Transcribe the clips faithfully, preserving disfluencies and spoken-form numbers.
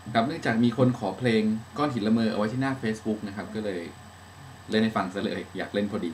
ครับเนื่องจากมีคนขอเพลงก้อนหินละเมอเอาไว้ที่หน้า Facebook นะครับก็เลยเล่นให้ฟังซะเลยอยากเล่นพอดี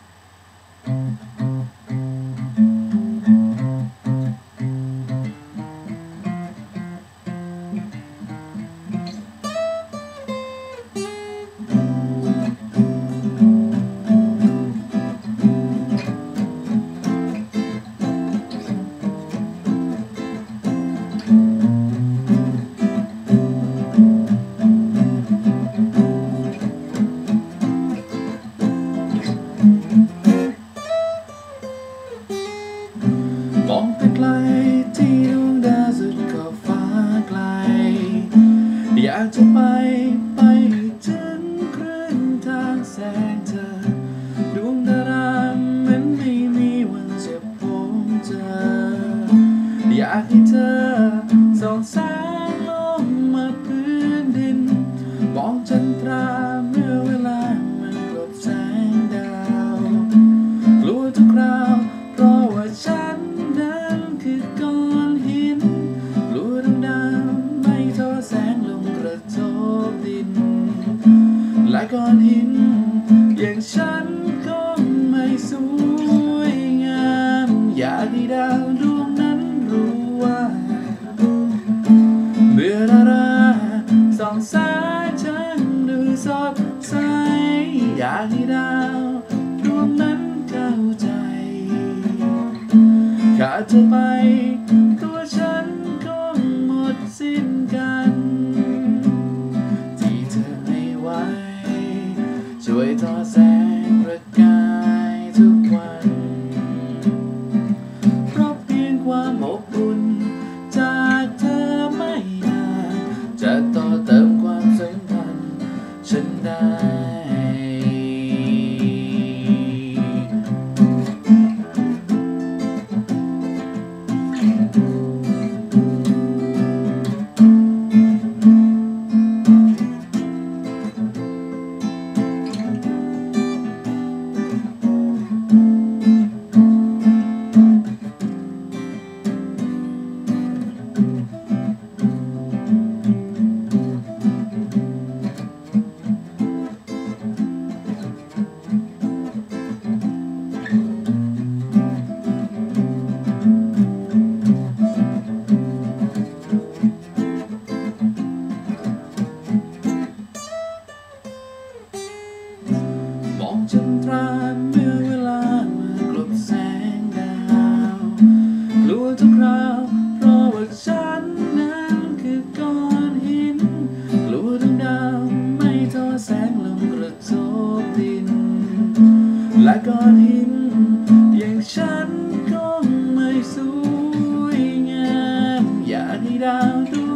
มองไปไกลที่ดวงดาวสุดขอบฟ้าไกลอยากจะไปไปถึงครึ่งทางแสงเธอดวงดารามันไม่มีวันจะพบเจออยากให้เธอส่องแสงลงมาพื้นดินมองจันทราเมื่อเวลามันกลบแสงดาวกลัวทุกคราวเพราะว่าฉันนั้นคือก้อนหินกลัวดวงดาวไม่ทอแสงลงกระทบดินและก้อนหินอย่างฉันก็ไม่สวยงามอยากให้ดาวดวงนั้นรู้ว่าเมื่อดาราส่องแสงฉันดูสดใสอยากให้ดาวดวงนั้นเข้าใจขาดเธอไปตัวฉันคงหมดสิ้นกันที่เธอไม่ไหวช่วยทอแสงประกายทุกวันเพราะเพียงความอบอุ่นจากเธอไม่นานจะต่อเติมความสัมพันธ์ฉันได้มองจันทราเมื่อเวลาเมื่อกลบแสงดาวกลัวทุกคราวเพราะว่าฉันนั้นคือก้อนหินกลัวดวงดาวไม่ทอแสงลงกระทบดินและก้อนหินอย่างฉันคงไม่สวยงามอยากให้ดาวดวง